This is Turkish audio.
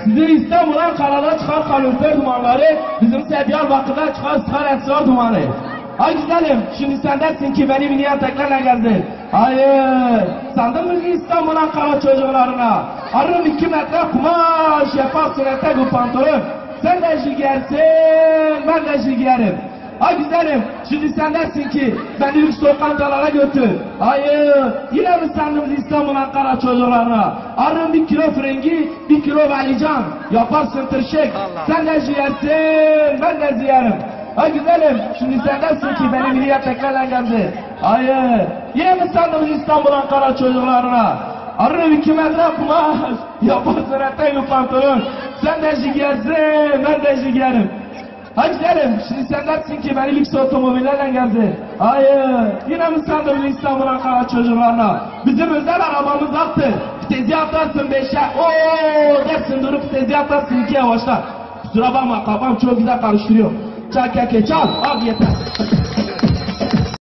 Sizin İstanbul Ankara'da çıkan kalorifer dumanları, bizimse Diyarbakır'da çıkan sigara esrar dumanı. Ay güzelim, şimdi sen dersin ki beni bir niye teklerle gezdin? Hayır, sandın mı İstanbul Ankara çocuklarına? Arım 2 metre kumaş, yaparsın etek bu pantolon. Sen de jiggersin, ben de jiggerim. Ay güzelim, şimdi sen dersin ki beni lüks lokantalara götür. Hayır, yine mi sandınız İstanbul Ankara çocuklarına? Arım 1 kilo frengi, 1 kilo valican. Yaparsın tırşık. Sen de jiggersin, ben de ziyerim. Ay güzelim, şimdi sen dersin ki beni milli teklerle geldi. Hayır, yine mi sandınız İstanbul Ankara çocuklarına? Arım 2 metre kumaş, yaparsın etek pantolon. Sen de jiggersin, ben de jiggerim. Hadi gidelim. Şimdi sen dersin ki beni lüks otomobillerle geldi. Hayır. Yine mi sandın İstanbul Ankara çocuklarına? Bizim özel arabamız attı. Tezi atarsın 5'e. Ooo dersin durup tezi atarsın 2'ye başla. Kusura bakma kafam çok güzel karıştırıyor. Çal keke çal. Al yeter.